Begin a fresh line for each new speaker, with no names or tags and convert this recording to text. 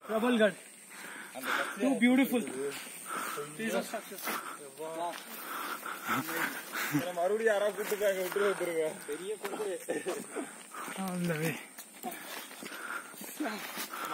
Prabalgarh. Too beautiful.
மறுபடியும் யாராவது கூப்பிட்டுருக்காங்க, விட்டுரு வந்துருங்க. பெரிய கொண்டு